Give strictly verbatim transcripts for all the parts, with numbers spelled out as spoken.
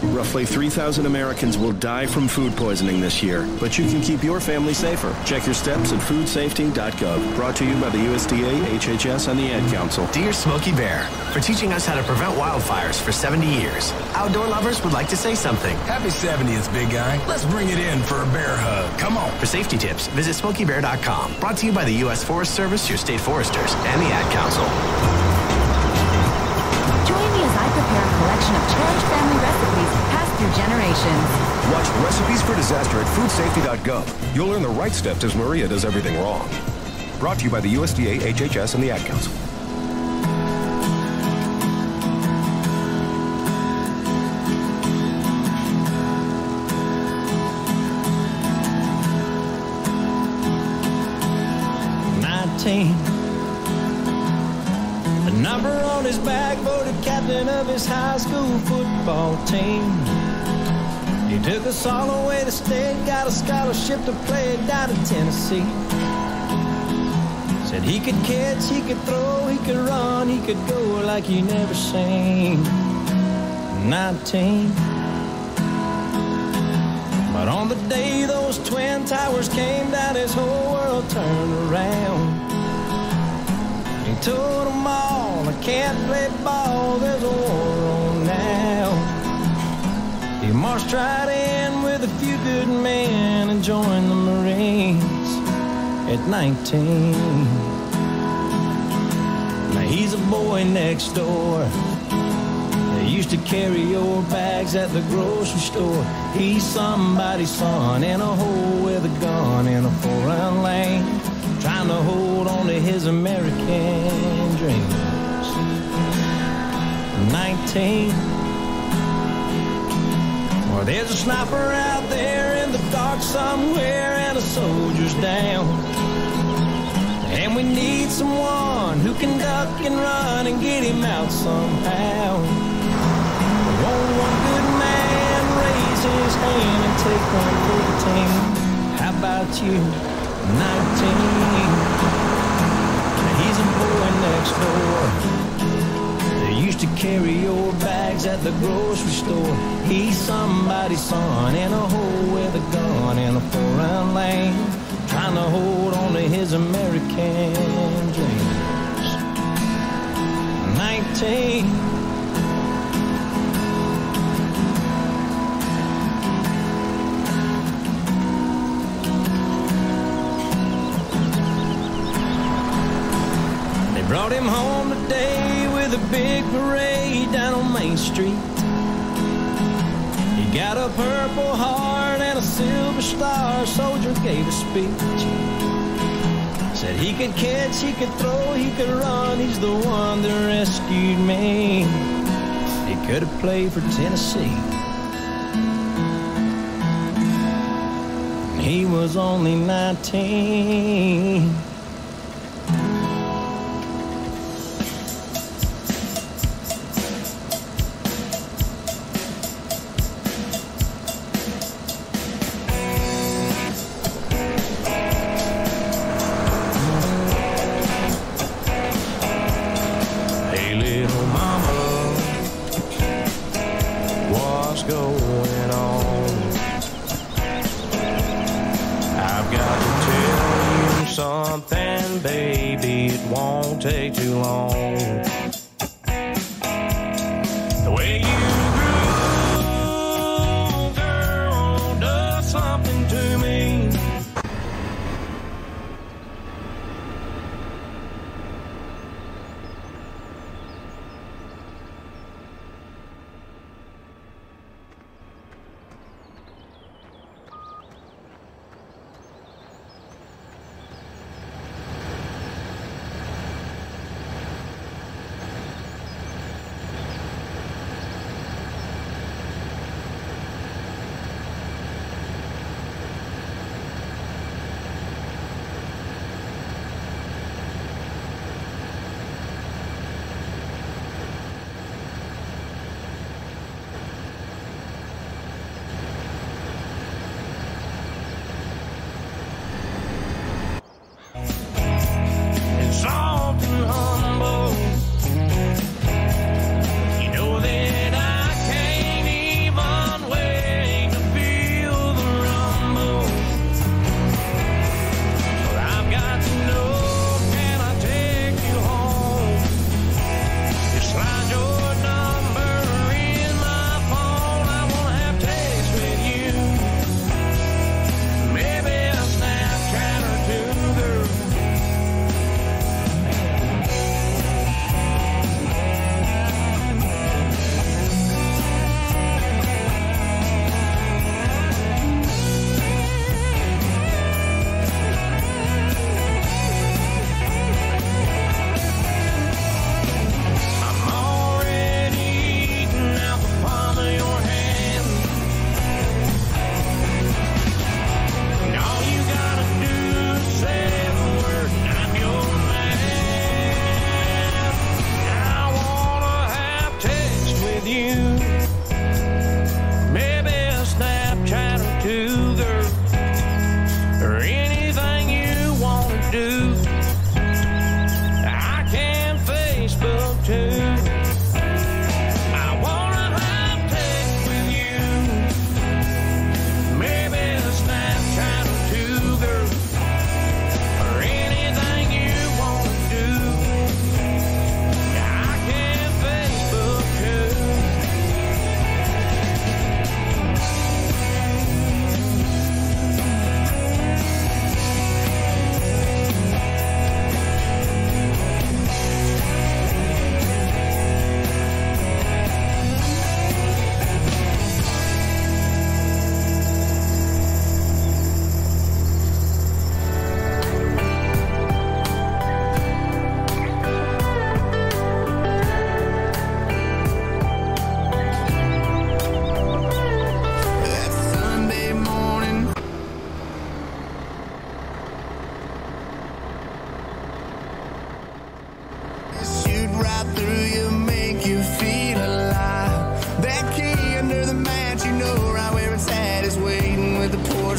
Roughly three thousand Americans will die from food poisoning this year, but you can keep your family safer. Check your steps at food safety dot gov. Brought to you by the U S D A, H H S, and the Ad Council. Dear Smokey Bear, for teaching us how to prevent wildfires for seventy years, outdoor lovers would like to say something. Happy seventieth, big guy. Let's bring it in for a bear hug. Come on. For safety tips, visit smokey bear dot com. Brought to you by the U S Forest Service, your state foresters, and the Ad Council. Join me as I prepare a collection of cherished family recipes passed through generations. Watch Recipes for Disaster at food safety dot gov. You'll learn the right steps as Maria does everything wrong. Brought to you by the U S D A, H H S, and the Ad Council. nineteen. The number on his back, voted captain of his high school football team. He took us all the way to state, got a scholarship to play down in Tennessee. Said he could catch, he could throw, he could run, he could go like you never seen. nineteen. But on the day those twin towers came down, his whole world turned around. He told them all, I can't play ball, there's a war on now. He marched right in with a few good men and joined the Marines at nineteen. Now he's a boy next door. They used to carry your bags at the grocery store. He's somebody's son in a hole with a gun in a foreign land, trying to hold on to his American dreams. nineteen. Well, there's a sniper out there in the dark somewhere and a soldier's down. And we need someone who can duck and run and get him out somehow. Won't one good man raise his hand and take one for the team? How about you, nineteen? Now he's a boy next door. They used to carry your bags at the grocery store. He's somebody's son in a hole with a gun in a foreign land, trying to hold on to his American dreams. nineteen. Brought him home today with a big parade down on Main Street. He got a Purple Heart and a Silver Star. Soldier gave a speech. Said he could catch, he could throw, he could run. He's the one that rescued me. He could have played for Tennessee. He was only nineteen. Take too long. The way you grew, girl, does something to me.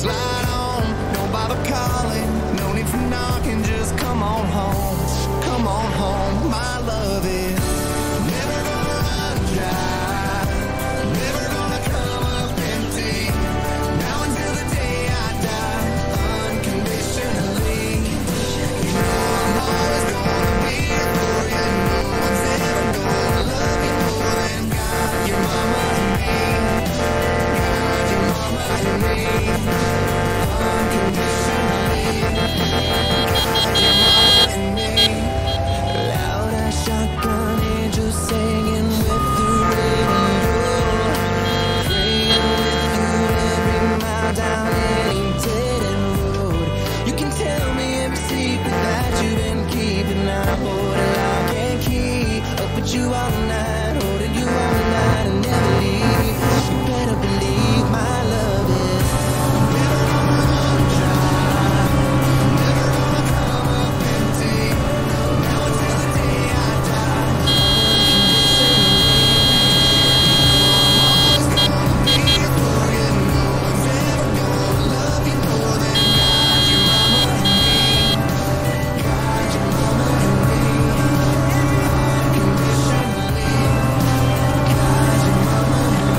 Just light on, no bother calling, no need for knocking, just come on home, come on home. My love is never gonna run dry, never gonna come up empty. Now until the day I die, unconditionally. You know I'm always gonna be here for you. No one's ever gonna love you more than God, your mama and me. God, your mama and me. Unconditionally. God, your mama and me. Loud as shotgun angels singing with the rainbow, praying with you every mile down any dead end road. You can tell me every secret that you've been keeping. I hold a lock and key, up with you all night, holding you all night and never leave. You better believe my love is never gonna run dry, never gonna come up empty. Now until the day I die, unconditionally. I'm always gonna be here for you. No one's ever gonna love you more than God, your mama and me. God, your mama and me. Unconditionally. God, your mama and me.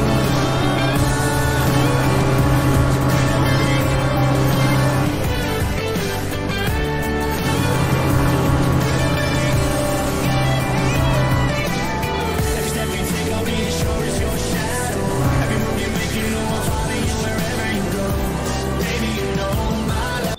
Every step you take, I'll be as sure as your shadow. Every move you make, you know I'll follow you wherever you go. Baby, you know my love.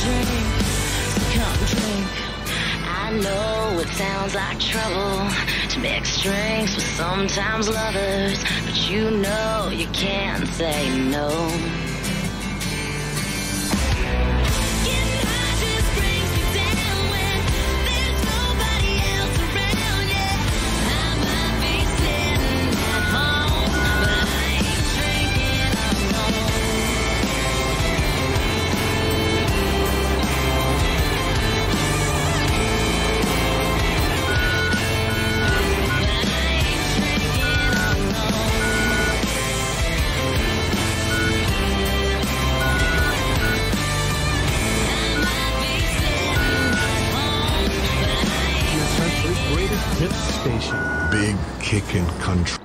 know it sounds like trouble to mix drinks with sometimes lovers, but you know you can't say no. Big kickin' country.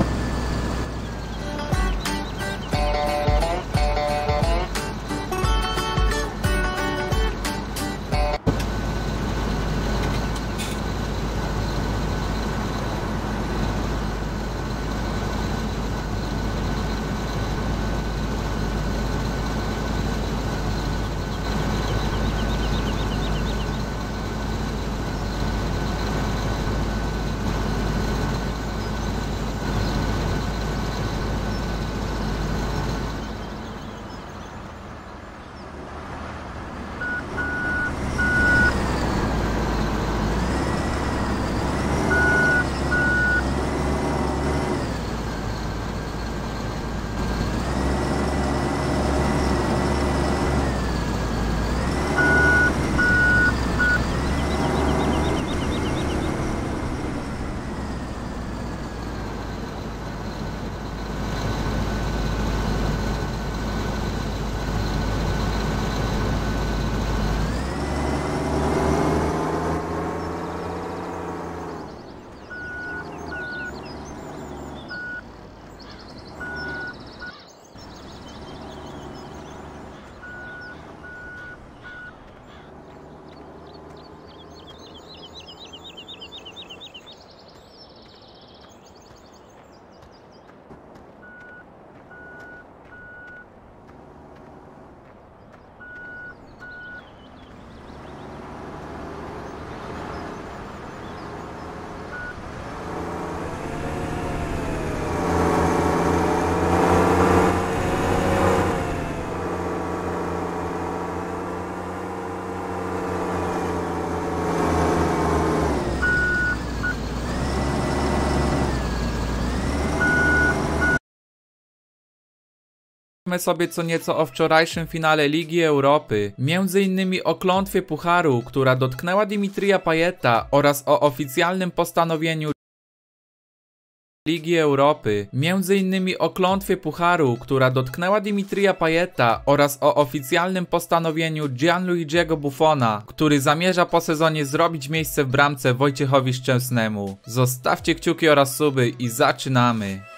sobie co nieco o wczorajszym finale Ligi Europy, między innymi o klątwie pucharu, która dotknęła Dimitrija Payeta oraz o oficjalnym postanowieniu Ligi Europy, między innymi o klątwie pucharu, która dotknęła Dimitrija Payeta oraz o oficjalnym postanowieniu Gianluigiego Buffona, który zamierza po sezonie zrobić miejsce w bramce Wojciechowi Szczęsnemu. Zostawcie kciuki oraz suby i zaczynamy!